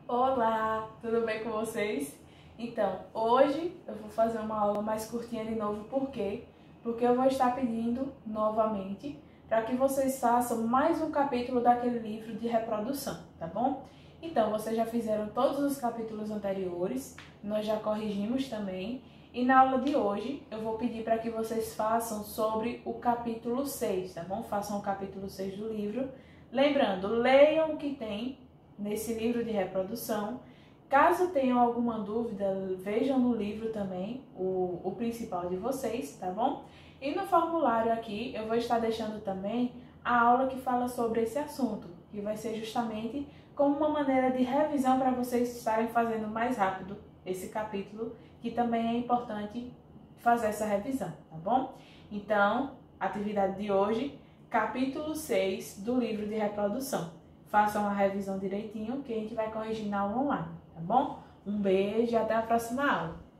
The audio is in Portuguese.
Olá, tudo bem com vocês? Então, hoje eu vou fazer uma aula mais curtinha de novo, por quê? Porque eu vou estar pedindo novamente para que vocês façam mais um capítulo daquele livro de reprodução, tá bom? Então, vocês já fizeram todos os capítulos anteriores, nós já corrigimos também, e na aula de hoje eu vou pedir para que vocês façam sobre o capítulo 6, tá bom? Façam o capítulo 6 do livro. Lembrando, leiam o que tem nesse livro de reprodução. Caso tenham alguma dúvida, vejam no livro também o principal de vocês, tá bom? E no formulário aqui eu vou estar deixando também a aula que fala sobre esse assunto, que vai ser justamente como uma maneira de revisão para vocês estarem fazendo mais rápido esse capítulo, que também é importante fazer essa revisão, tá bom? Então, atividade de hoje, capítulo 6 do livro de reprodução. Façam a revisão direitinho que a gente vai corrigir na aula online, tá bom? Um beijo e até a próxima aula.